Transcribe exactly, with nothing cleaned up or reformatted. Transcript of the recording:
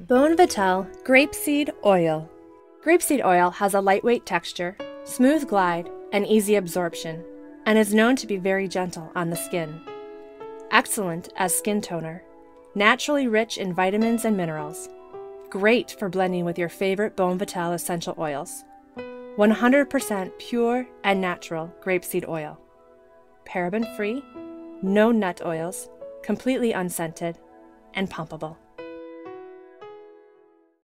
Bon Vital Grapeseed Oil. Grapeseed oil has a lightweight texture, smooth glide, and easy absorption, and is known to be very gentle on the skin. Excellent as skin toner, naturally rich in vitamins and minerals. Great for blending with your favorite Bon Vital essential oils. one hundred percent pure and natural grapeseed oil. Paraben-free, no nut oils, completely unscented, and pumpable.